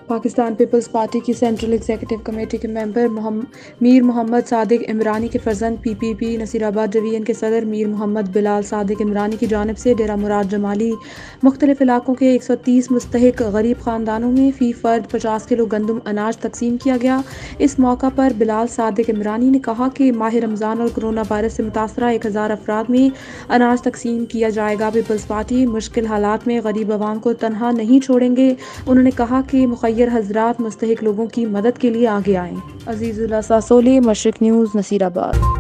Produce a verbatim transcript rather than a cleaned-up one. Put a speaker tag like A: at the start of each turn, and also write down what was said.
A: Pakistan Peoples Party की central executive committee के member Mir Mohammad Sadiq Imrani के फर्जंद P P P Naseerabad division के सदर मीर मोहम्मद बिलाल सादिक इमरानी की जानिब से डेरा मुराद जमाली मुख्तलिफ इलाकों के एक सौ तीस मुस्तहिक गरीब ख़ानदानों में फ़ी फ़र्द पचास किलो गंदम अनाज तकसीम किया गया। इस मौका पर बिलाल सादिक इमरानी ने कहा कि माह रमज़ान और कोरोना वायरस से मुतासरा एक हज़ार अफराद में अनाज तकसीम किया जाएगा। पीपल्स पार्टी मुश्किल हालात में गरीब आवाम को तनहा नहीं छोड़ेंगे। उन्होंने कहा कि मुखय्यर हजरात मुस्तहिक लोगों की मदद के लिए आगे आएँ। अजीज़ुल्लाह सासोली, मशरिक न्यूज़, नसीराबाद।